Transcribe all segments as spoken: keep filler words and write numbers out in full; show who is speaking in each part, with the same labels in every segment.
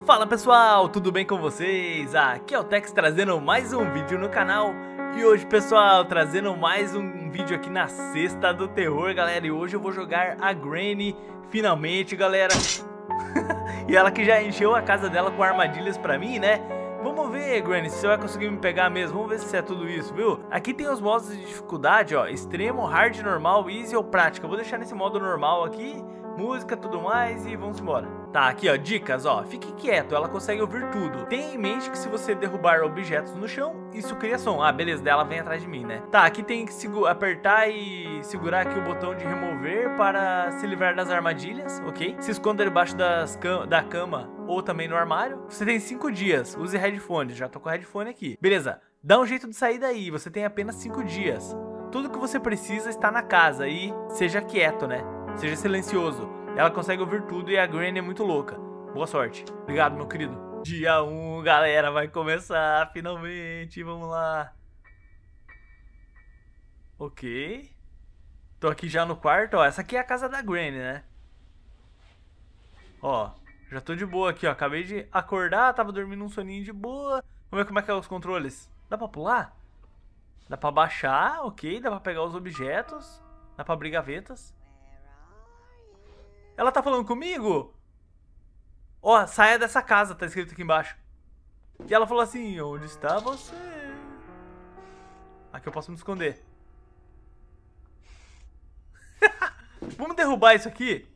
Speaker 1: Fala pessoal, tudo bem com vocês? Aqui é o Tex trazendo mais um vídeo no canal. E hoje pessoal, trazendo mais um vídeo aqui na Cesta do Terror, galera. E hoje eu vou jogar a Granny, finalmente, galera. E ela que já encheu a casa dela com armadilhas pra mim, né? Vamos ver, Granny, se você vai conseguir me pegar mesmo. Vamos ver se é tudo isso, viu? Aqui tem os modos de dificuldade, ó. Extremo, hard, normal, easy ou prática. Eu vou deixar nesse modo normal aqui. Música, tudo mais e vamos embora. Tá, aqui ó, dicas, ó. Fique quieto, ela consegue ouvir tudo. Tenha em mente que se você derrubar objetos no chão, isso cria som. Ah, beleza, dela vem atrás de mim, né? Tá, aqui tem que apertar e segurar aqui o botão de remover para se livrar das armadilhas, ok? Se esconda debaixo das cam da cama ou também no armário. Você tem cinco dias, use headphones, já tô com o headphone aqui. Beleza, dá um jeito de sair daí, você tem apenas cinco dias. Tudo que você precisa está na casa e seja quieto, né? Seja silencioso. Ela consegue ouvir tudo e a Granny é muito louca. Boa sorte. Obrigado, meu querido. Dia um, galera. Vai começar, finalmente. Vamos lá. Ok. Tô aqui já no quarto, ó. Essa aqui é a casa da Granny, né? Ó, já tô de boa aqui, ó. Acabei de acordar, tava dormindo um soninho de boa. Vamos ver como é que é os controles. Dá pra pular? Dá pra baixar, ok. Dá pra pegar os objetos. Dá pra abrir gavetas. Ela tá falando comigo? Ó, saia dessa casa, tá escrito aqui embaixo. E ela falou assim, onde está você? Aqui eu posso me esconder. Vamos derrubar isso aqui?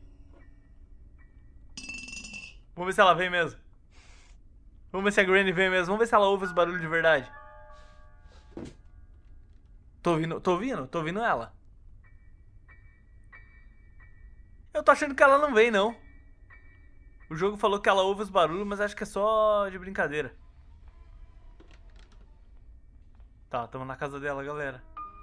Speaker 1: Vamos ver se ela vem mesmo. Vamos ver se a Granny vem mesmo. Vamos ver se ela ouve os barulhos de verdade. Tô ouvindo, tô ouvindo, tô ouvindo ela. Eu tô achando que ela não vem, não. O jogo falou que ela ouve os barulhos, mas acho que é só de brincadeira. Tá, tamo na casa dela, galera.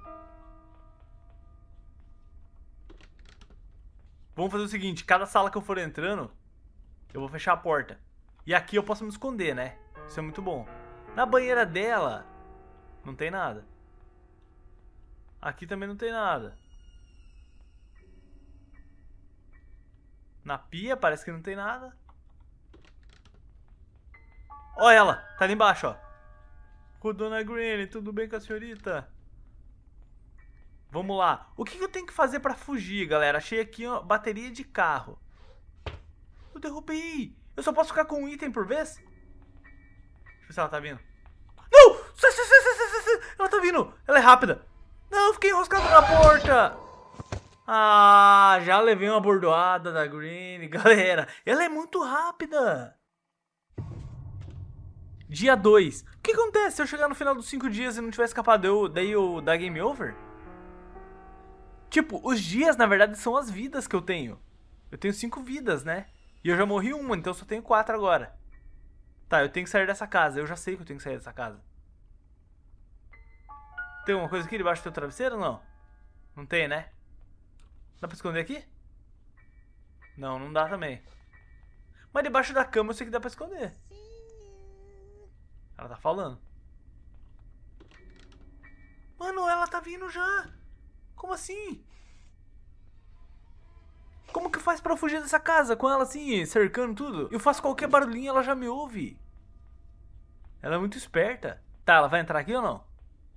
Speaker 1: Vamos fazer o seguinte, cada sala que eu for entrando, eu vou fechar a porta. E aqui eu posso me esconder, né? Isso é muito bom. Na banheira dela, não tem nada. Aqui também não tem nada. Na pia parece que não tem nada. Ó ela, tá ali embaixo, ó. Ô, dona Granny, tudo bem com a senhorita? Vamos lá. O que, que eu tenho que fazer pra fugir, galera? Achei aqui uma bateria de carro. Eu derrubei. Eu só posso ficar com um item por vez? Deixa eu ver se ela tá vindo. Não! Ela tá vindo. Ela é rápida. Não, eu fiquei enroscado na porta. Ah, já levei uma bordoada da Granny, galera. Ela é muito rápida. Dia dois. O que acontece se eu chegar no final dos cinco dias e não tiver escapado? Eu, daí eu dar game over? Tipo, os dias, na verdade, são as vidas que eu tenho. Eu tenho cinco vidas, né? E eu já morri uma, então eu só tenho quatro agora. Tá, eu tenho que sair dessa casa. Eu já sei que eu tenho que sair dessa casa. Tem alguma coisa aqui debaixo do teu travesseiro ou não? Não tem, né? Dá pra esconder aqui? Não, não dá também. Mas debaixo da cama eu sei que dá pra esconder. Ela tá falando. Mano, ela tá vindo já. Como assim? Como que faz pra eu fugir dessa casa com ela assim, cercando tudo? Eu faço qualquer barulhinho e ela já me ouve. Ela é muito esperta. Tá, ela vai entrar aqui ou não?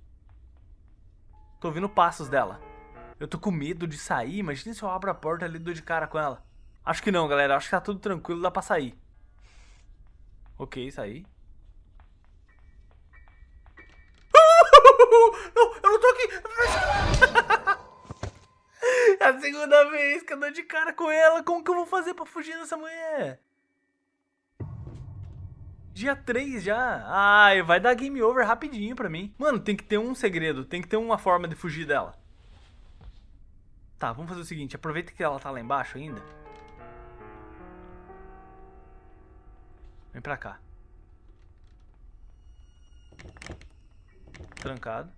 Speaker 1: Tô ouvindo passos dela. Eu tô com medo de sair. Imagina se eu abro a porta ali e dou de cara com ela. Acho que não, galera. Acho que tá tudo tranquilo. Dá pra sair. Ok, saí. Não, eu não tô aqui. É a segunda vez que eu dou de cara com ela. Como que eu vou fazer pra fugir dessa mulher? Dia três já. Ai, vai dar game over rapidinho pra mim. Mano, tem que ter um segredo. Tem que ter uma forma de fugir dela. Tá, vamos fazer o seguinte, aproveita que ela tá lá embaixo ainda. Vem pra cá. Trancado.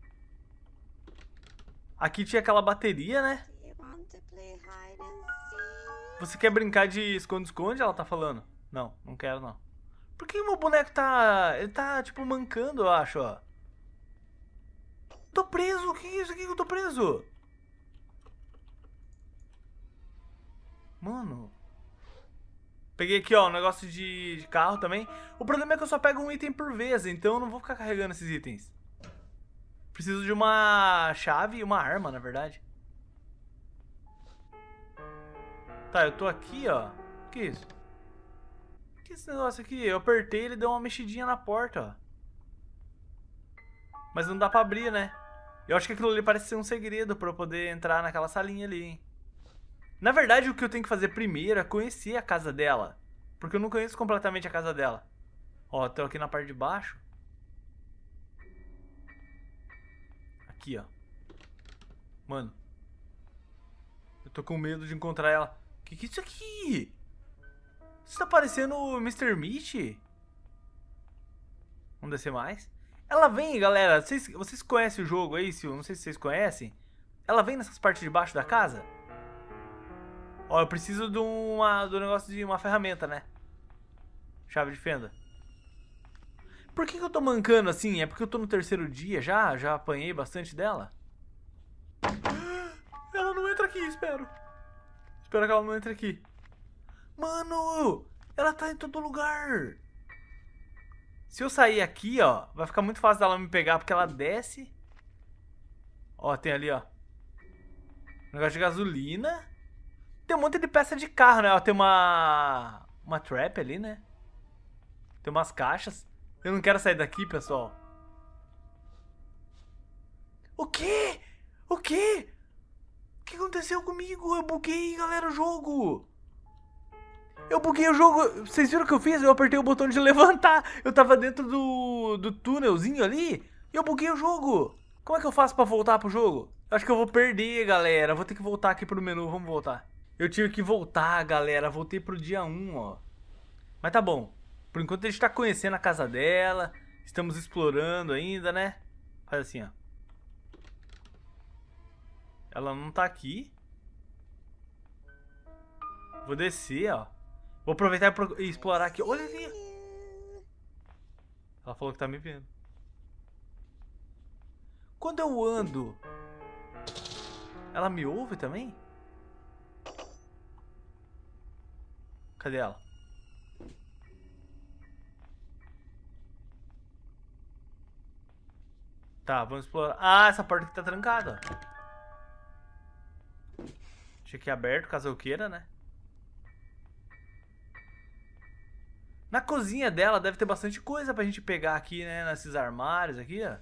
Speaker 1: Aqui tinha aquela bateria, né? Você quer brincar de esconde-esconde? Ela tá falando. Não, não quero não. Por que o meu boneco tá... Ele tá, tipo, mancando, eu acho, ó. Tô preso, o que é isso aqui que eu tô preso? Mano. Peguei aqui, ó, um negócio de, de carro também. O problema é que eu só pego um item por vez, então eu não vou ficar carregando esses itens. Preciso de uma chave e uma arma, na verdade. Tá, eu tô aqui, ó. O que é isso? O que é esse negócio aqui? Eu apertei e ele deu uma mexidinha na porta, ó. Mas não dá pra abrir, né? Eu acho que aquilo ali parece ser um segredo pra eu poder entrar naquela salinha ali, hein? Na verdade, o que eu tenho que fazer primeiro é conhecer a casa dela. Porque eu não conheço completamente a casa dela. Ó, tô aqui na parte de baixo. Aqui, ó. Mano. Eu tô com medo de encontrar ela. Que que é isso aqui? Isso tá parecendo o mister Meat? Vamos descer mais. Ela vem, galera. Vocês, vocês conhecem o jogo aí? Não sei se vocês conhecem. Ela vem nessas partes de baixo da casa. Ó, eu preciso de uma, do negócio de uma ferramenta, né? Chave de fenda. Por que que eu tô mancando assim? É porque eu tô no terceiro dia já? Já apanhei bastante dela? Ela não entra aqui, espero. Espero que ela não entre aqui. Mano, ela tá em todo lugar. Se eu sair aqui, ó, vai ficar muito fácil dela me pegar, porque ela desce. Ó, tem ali, ó. Negócio de gasolina. Tem um monte de peça de carro, né? Ó, tem uma... Uma trap ali, né? Tem umas caixas. Eu não quero sair daqui, pessoal. O quê? O quê? O que aconteceu comigo? Eu buguei, galera, o jogo. Eu buguei o jogo. Vocês viram o que eu fiz? Eu apertei o botão de levantar. Eu tava dentro do, do túnelzinho ali. E eu buguei o jogo. Como é que eu faço pra voltar pro jogo? Eu acho que eu vou perder, galera. Vou ter que voltar aqui pro menu. Vamos voltar. Eu tive que voltar, galera. Voltei pro dia um, ó. Mas tá bom. Por enquanto a gente tá conhecendo a casa dela. Estamos explorando ainda, né? Faz assim, ó. Ela não tá aqui. Vou descer, ó. Vou aproveitar e explorar aqui. Olha ali. Ela falou que tá me vendo. Quando eu ando, ela me ouve também? Cadê ela? Tá, vamos explorar. Ah, essa porta aqui tá trancada. Deixa aqui aberto, caso eu queira, né? Na cozinha dela deve ter bastante coisa pra gente pegar aqui, né? Nesses armários aqui, ó.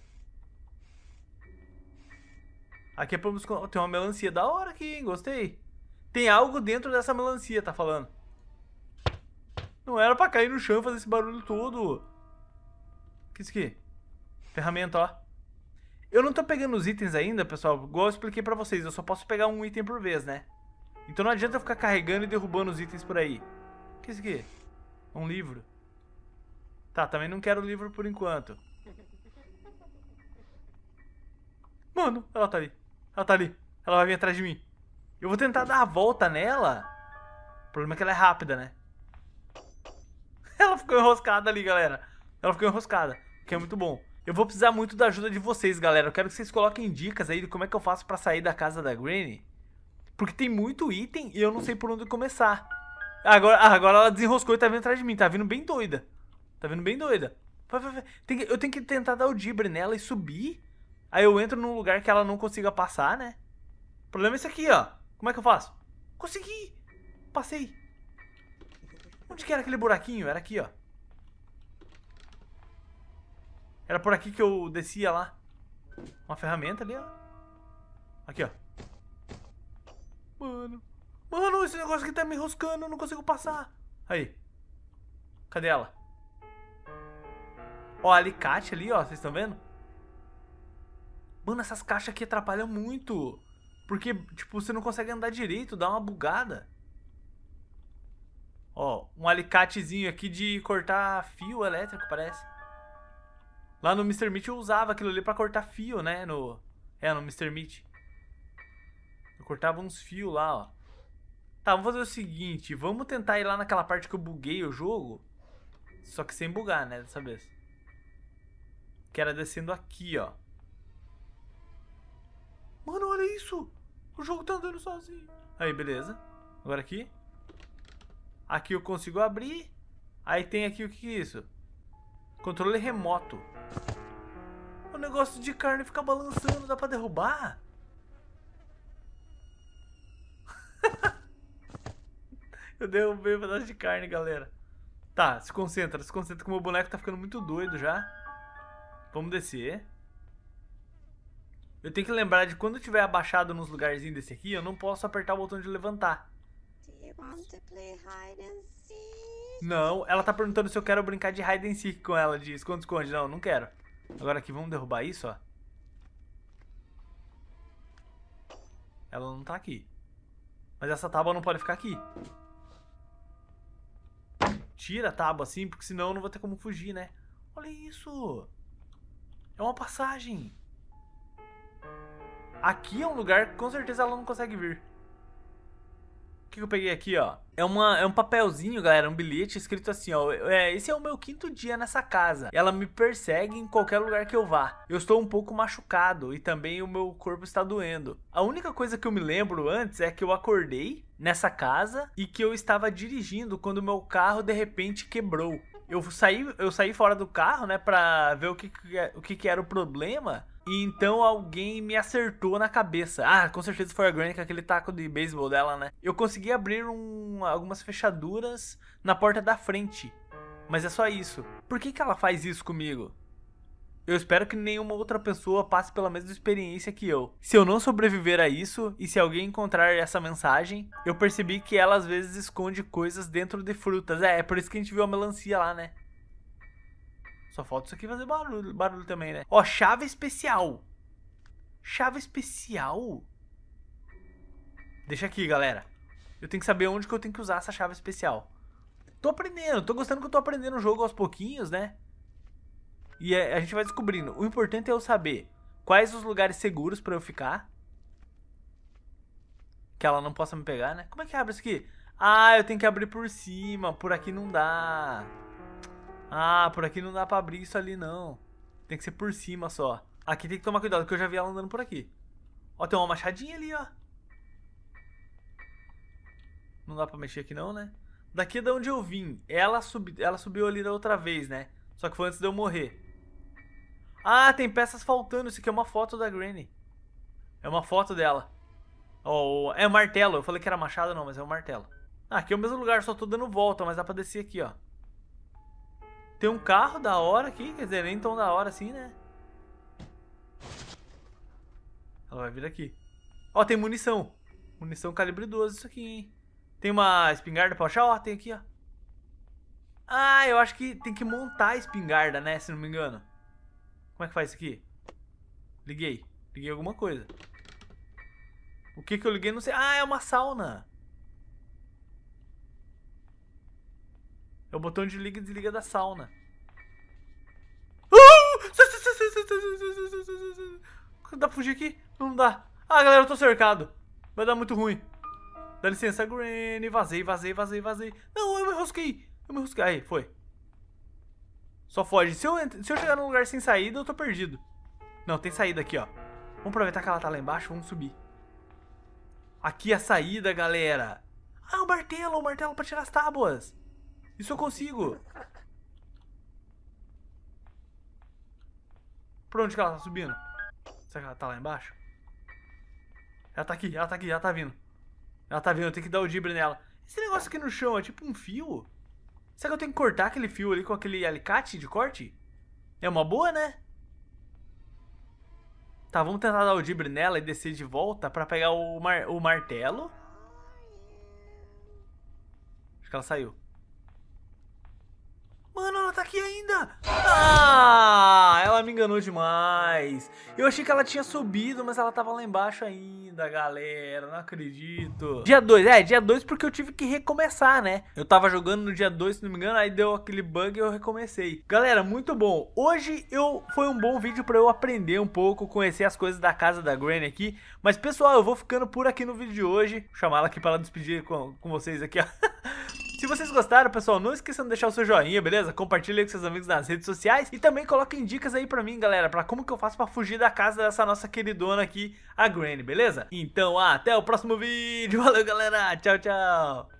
Speaker 1: Aqui é pra... Tem uma melancia da hora aqui, hein? Gostei. Tem algo dentro dessa melancia, tá falando. Não era pra cair no chão e fazer esse barulho todo. O que é isso aqui? Ferramenta, ó. Eu não tô pegando os itens ainda, pessoal. Igual eu expliquei pra vocês. Eu só posso pegar um item por vez, né? Então não adianta eu ficar carregando e derrubando os itens por aí. O que é isso aqui? Um livro. Tá, também não quero o livro por enquanto. Mano, ela tá ali. Ela tá ali. Ela vai vir atrás de mim. Eu vou tentar dar a volta nela. O problema é que ela é rápida, né? Ela ficou enroscada ali, galera. Ela ficou enroscada, que é muito bom. Eu vou precisar muito da ajuda de vocês, galera. Eu quero que vocês coloquem dicas aí de como é que eu faço pra sair da casa da Granny. Porque tem muito item e eu não sei por onde começar. Agora, agora ela desenroscou e tá vindo atrás de mim. Tá vindo bem doida. Tá vindo bem doida. Vai, vai, vai. Tem que, eu tenho que tentar dar o dibre nela e subir. Aí eu entro num lugar que ela não consiga passar, né? O problema é esse aqui, ó. Como é que eu faço? Consegui. Passei. Onde que era aquele buraquinho? Era aqui, ó. Era por aqui que eu descia lá. Uma ferramenta ali, ó. Aqui, ó. Mano. Mano, esse negócio aqui tá me enroscando. Eu não consigo passar. Aí. Cadê ela? Ó, alicate ali, ó. Vocês estão vendo? Mano, essas caixas aqui atrapalham muito. Porque, tipo, você não consegue andar direito. Dá uma bugada. Ó, um alicatezinho aqui de cortar fio elétrico, parece. Lá no mister Meat eu usava aquilo ali pra cortar fio, né? No... É, no mister Meat. Eu cortava uns fios lá, ó. Tá, vamos fazer o seguinte. Vamos tentar ir lá naquela parte que eu buguei o jogo. Só que sem bugar, né? Dessa vez. Que era descendo aqui, ó. Mano, olha isso. O jogo tá andando sozinho. Aí, beleza. Agora aqui. Aqui eu consigo abrir. Aí tem aqui o que é isso? Controle remoto. O negócio de carne fica balançando, dá pra derrubar? Eu derrubei um pedaço de carne, galera. Tá, se concentra, se concentra que o meu boneco tá ficando muito doido já. Vamos descer. Eu tenho que lembrar de quando eu tiver abaixado nos lugarzinhos desse aqui, eu não posso apertar o botão de levantar. Não, ela tá perguntando se eu quero brincar de hide and seek com ela, de esconde-esconde. Não, não quero. Agora aqui, vamos derrubar isso, ó. Ela não tá aqui. Mas essa tábua não pode ficar aqui. Tira a tábua assim, porque senão eu não vou ter como fugir, né? Olha isso. É uma passagem. Aqui é um lugar que com certeza ela não consegue vir. O que eu peguei aqui, ó? É, uma, é um papelzinho, galera, um bilhete escrito assim, ó. É, esse é o meu quinto dia nessa casa. Ela me persegue em qualquer lugar que eu vá. Eu estou um pouco machucado e também o meu corpo está doendo. A única coisa que eu me lembro antes é que eu acordei nessa casa e que eu estava dirigindo quando o meu carro de repente quebrou. Eu saí, eu saí fora do carro, né, pra ver o que, o que, que era o problema. E então alguém me acertou na cabeça. Ah, com certeza foi a Granny com aquele taco de beisebol dela, né? Eu consegui abrir um, algumas fechaduras na porta da frente. Mas é só isso. Por que que ela faz isso comigo? Eu espero que nenhuma outra pessoa passe pela mesma experiência que eu. Se eu não sobreviver a isso, e se alguém encontrar essa mensagem, eu percebi que ela às vezes esconde coisas dentro de frutas. É, é por isso que a gente viu a melancia lá, né? Só falta isso aqui fazer barulho, barulho também, né? Ó, chave especial. Chave especial? Deixa aqui, galera. Eu tenho que saber onde que eu tenho que usar essa chave especial. Tô aprendendo, tô gostando que eu tô aprendendo o jogo aos pouquinhos, né? E a gente vai descobrindo. O importante é eu saber quais os lugares seguros pra eu ficar. Que ela não possa me pegar, né? Como é que abre isso aqui? Ah, eu tenho que abrir por cima. Por aqui não dá. Ah, por aqui não dá pra abrir isso ali, não. Tem que ser por cima só. Aqui tem que tomar cuidado, porque eu já vi ela andando por aqui. Ó, tem uma machadinha ali, ó. Não dá pra mexer aqui não, né? Daqui é de onde eu vim. Ela, subi, ela subiu ali da outra vez, né? Só que foi antes de eu morrer. Ah, tem peças faltando. Isso aqui é uma foto da Granny. É uma foto dela. Oh, é o martelo. Eu falei que era machado, não, mas é o martelo. Ah, aqui é o mesmo lugar, só tô dando volta, mas dá pra descer aqui, ó. Tem um carro da hora aqui, quer dizer, nem tão da hora assim, né? Ela vai vir aqui. Ó, tem munição. Munição calibre doze isso aqui, hein? Tem uma espingarda pra achar? Ó, tem aqui, ó. Ah, eu acho que tem que montar a espingarda, né? Se não me engano. Como é que faz isso aqui? Liguei. Liguei alguma coisa. O que que eu liguei? Não sei. Ah, é uma sauna. É o botão de liga e desliga da sauna. Dá pra fugir aqui? Não dá. Ah, galera, eu tô cercado. Vai dar muito ruim. Dá licença, Granny. Vazei, vazei, vazei, vazei. Não, eu me enrosquei. Eu me enrosquei. Aí, foi. Só foge. Se eu, se eu chegar num lugar sem saída, eu tô perdido. Não, tem saída aqui, ó. Vamos aproveitar que ela tá lá embaixo. Vamos subir. Aqui é a saída, galera. Ah, o martelo. O martelo pra tirar as tábuas. Isso eu consigo. Por onde que ela tá subindo? Será que ela tá lá embaixo? Ela tá aqui, ela tá aqui, ela tá vindo. Ela tá vindo, eu tenho que dar o dibre nela. Esse negócio aqui no chão é tipo um fio. Será que eu tenho que cortar aquele fio ali com aquele alicate de corte? É uma boa, né? Tá, vamos tentar dar o dibre nela e descer de volta pra pegar o, mar o martelo. Acho que ela saiu. Mano, ela tá aqui ainda. Ah, ela me enganou demais. Eu achei que ela tinha subido, mas ela tava lá embaixo ainda, galera. Não acredito. Dia dois, é, dia dois porque eu tive que recomeçar, né? Eu tava jogando no dia dois, se não me engano, aí deu aquele bug e eu recomecei. Galera, muito bom. Hoje eu foi um bom vídeo pra eu aprender um pouco, conhecer as coisas da casa da Granny aqui. Mas, pessoal, eu vou ficando por aqui no vídeo de hoje. Vou chamar ela aqui pra ela despedir com, com vocês aqui, ó. Se vocês gostaram, pessoal, não esqueçam de deixar o seu joinha, beleza? Compartilha aí com seus amigos nas redes sociais. E também coloquem dicas aí pra mim, galera, pra como que eu faço pra fugir da casa dessa nossa queridona aqui, a Granny, beleza? Então, até o próximo vídeo. Valeu, galera. Tchau, tchau.